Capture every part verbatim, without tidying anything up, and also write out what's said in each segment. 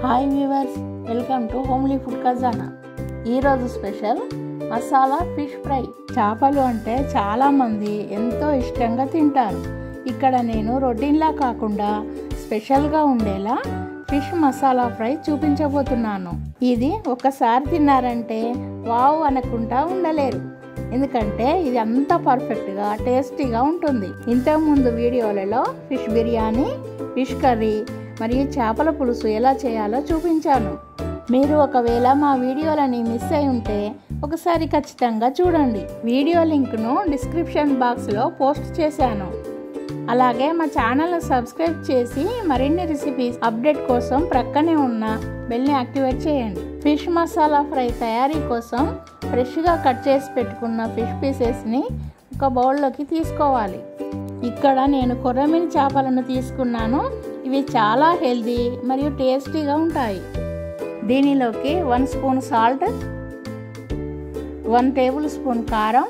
Hi viewers, welcome to homely food Khazana. ఈరోజు special masala fish fry. చేపలు అంటే చాలామంది ఎంతో ఇష్టంగా తింటారు. ఇక్కడ నేను రొటీన్లా కాకుండా స్పెషల్గా ఉండేలా ఫిష్ మసాలా ఫ్రై చూపించబోతున్నాను. ఇది ఒకసారి తిన్నారంటే వావ్ అనకుండా ఉండలేరు, ఎందుకంటే ఇది అంత పర్ఫెక్ట్గా టేస్టీగా ఉంటుంది. ఇంతకుముందు వీడియోలలో ఫిష్ బిర్యానీ, ఫిష్ కర్రీ మరియు చేపల పులుసు ఎలా చేయాలో చూపించాను. మీరు ఒకవేళ మా వీడియోలని మిస్ అయి ఉంటే ఒకసారి ఖచ్చితంగా చూడండి. వీడియో లింక్ను డిస్క్రిప్షన్ బాక్స్లో పోస్ట్ చేశాను. అలాగే మా ఛానల్ను సబ్స్క్రైబ్ చేసి మరిన్ని రెసిపీస్ అప్డేట్ కోసం ప్రక్కనే ఉన్న బెల్ని యాక్టివేట్ చేయండి. ఫిష్ మసాలా ఫ్రై తయారీ కోసం ఫ్రెష్గా కట్ చేసి పెట్టుకున్న ఫిష్ పీసెస్ని ఒక బౌల్లోకి తీసుకోవాలి. ఇక్కడ నేను కొర్రమీను చేపలను తీసుకున్నాను. ఇవి చాలా హెల్దీ మరియు టేస్టీగా ఉంటాయి. దీనిలోకి one spoon salt, one tablespoon కారం,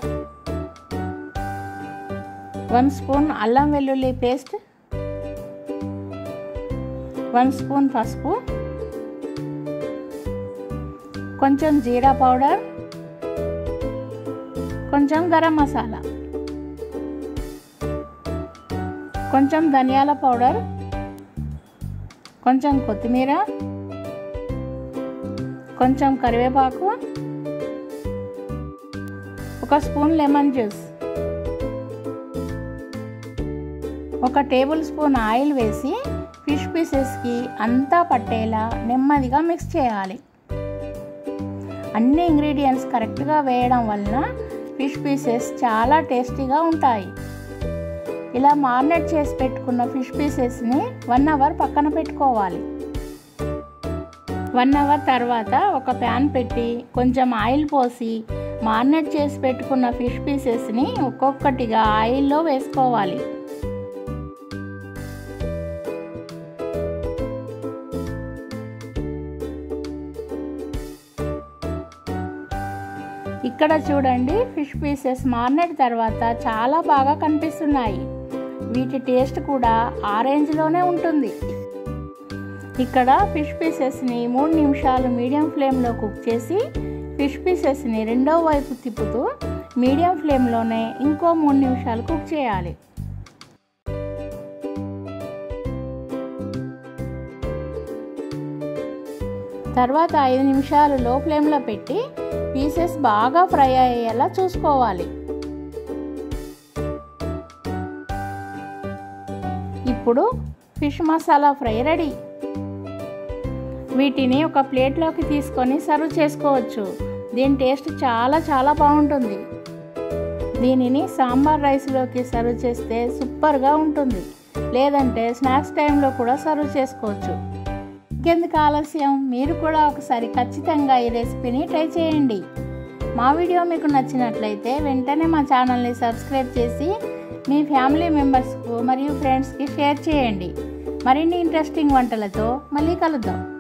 వన్ స్పూన్ అల్లం వెల్లుల్లి పేస్ట్, వన్ స్పూన్ పసుపు, కొంచెం జీరా పౌడర్, కొంచెం గరం మసాలా, కొంచెం ధనియాల పౌడర్, కొంచెం కొత్తిమీర, కొంచెం కరివేపాకు, ఒక స్పూన్ లెమన్ జ్యూస్, ఒక టేబుల్ స్పూన్ ఆయిల్ వేసి ఫిష్ పీసెస్కి అంతా పట్టేలా నెమ్మదిగా మిక్స్ చేయాలి. అన్ని ఇంగ్రీడియంట్స్ కరెక్ట్గా వేయడం వలన ఫిష్ పీసెస్ చాలా టేస్టీగా ఉంటాయి. ఇలా మారినేట్ చేసి పెట్టుకున్న ఫిష్ పీసెస్ని వన్ అవర్ పక్కన పెట్టుకోవాలి. వన్ అవర్ తర్వాత ఒక ప్యాన్ పెట్టి కొంచెం ఆయిల్ పోసి మారినేట్ చేసి పెట్టుకున్న ఫిష్ పీసెస్ని ఒక్కొక్కటిగా ఆయిల్లో వేసుకోవాలి. ఇక్కడ చూడండి, ఫిష్ పీసెస్ మారినేట్ తర్వాత చాలా బాగా కనిపిస్తున్నాయి. వీటి టేస్ట్ కూడా ఆరెంజ్లోనే ఉంటుంది. ఇక్కడ ఫిష్ పీసెస్ని మూడు నిమిషాలు మీడియం ఫ్లేమ్లో కుక్ చేసి ఫిష్ పీసెస్ని రెండో వైపు తిప్పుతూ మీడియం ఫ్లేమ్లోనే ఇంకో మూడు నిమిషాలు కుక్ చేయాలి. తర్వాత ఐదు నిమిషాలు లో ఫ్లేమ్లో పెట్టి పీసెస్ బాగా ఫ్రై అయ్యేలా చూసుకోవాలి. ఇప్పుడు ఫిష్ మసాలా ఫ్రై రెడీ. వీటిని ఒక ప్లేట్లోకి తీసుకొని సర్వ్ చేసుకోవచ్చు. దీని టేస్ట్ చాలా చాలా బాగుంటుంది. దీనిని సాంబార్ రైస్లోకి సర్వ్ చేస్తే సూపర్గా ఉంటుంది. లేదంటే స్నాక్స్ టైంలో కూడా సర్వ్ చేసుకోవచ్చు. ఇంకెందుకు ఆలస్యం, మీరు కూడా ఒకసారి ఖచ్చితంగా ఈ రెసిపీని ట్రై చేయండి. మా వీడియో మీకు నచ్చినట్లయితే వెంటనే మా ఛానల్ని సబ్స్క్రైబ్ చేసి మీ ఫ్యామిలీ మెంబర్స్కు మరియు ఫ్రెండ్స్కి షేర్ చేయండి. మరిన్ని ఇంట్రెస్టింగ్ వంటలతో మళ్ళీ కలుద్దాం.